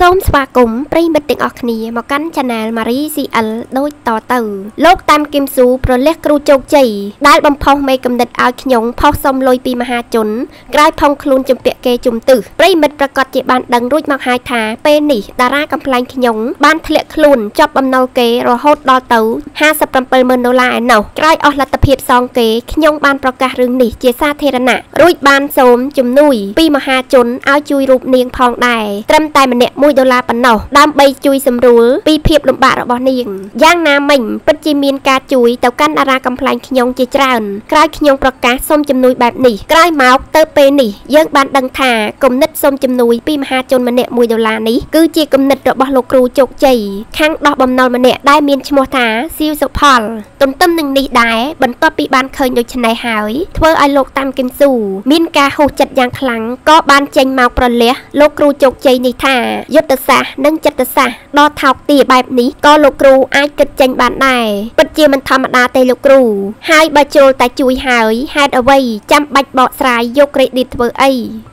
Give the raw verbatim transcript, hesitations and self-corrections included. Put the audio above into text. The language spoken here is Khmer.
សូមស្វាគមន៍ប្រិយមិត្តទាំងអស់គ្នាមកកាន់ Channel Marie ស៊ី អិល ដូចតទៅលោកតាមគឹមស៊ូប្រលះគ្រូជោគជ័យដែលបំផុសមេកំណត់ឲ្យខ្ញុំផុសសុំលុយពីមហាជនក្រោយផុងខ្លួនជំពាក់គេជំទឹះប្រិយមិត្តប្រកាសជាបានដឹងរួចមកហើយថាពេលនេះតារាកំ ប្លែងខ្ញុំបានធ្លាក់ខ្លួនជាប់បំណុលគេរហូតដល់ទៅห้าสิบเจ็ดหมื่นដុល្លារឯណោះក្រោយអស់លទ្ធភាពសងគេខ្ញុំបានប្រកាសរឿងនេះជាសាធារណៈរួចបានសូមជំនួយពីមហាជនឲ្យជួយរូបនាងផងដែរត្រឹមតែម្នាក់មួយដុល្លារប៉ុណ្ណោះដើម្បីជួយសម្រួលពីភាពលំបាករបស់នាងយ៉ាងណាមិញពិតជាមានការជួយទៅកាន់តារាកំ ប្លែងខ្ញុំជាច្រើនក្រោយខ្ញុំប្រកាសសូមជំនួយបែបនេះក្រោយមកទៅពេលនេះយើងបានដឹងថាគំនិតសូមជំនួយពីមហាជនម្នាក់មួយដុល្លារនេះគឺជាគំនិតរបស់លោកគ្រូជោគជ័យខាងដោះបំណុលម្នាក់ដែលមានឈ្មោះថាស៊ីវសុផលទន្ទឹមនឹងនេះដែរបន្ទាប់ពីបានឃើញដូច្នេះហើយធ្វើឲ្យលោកតាមគឹមស៊ូមានការហួសចិត្តយ៉ាងខ្លាំងក៏បានចេញមកប្រលះលោកគ្រូជោគជ័យនេះថាយុទ្ធសាស្ត្រនិងចិត្តសាស្ត្រដ៏ថោកទាបបែបនេះក៏លោកគ្រូអាចគិតចេញបានដែរពិតជាមិនធម្មតាទេលោកគ្រូហើយបើចូលតែជួយហើយហេតុអ្វីចាំបាច់បកស្រាយយកក្រេឌីតធ្វើអី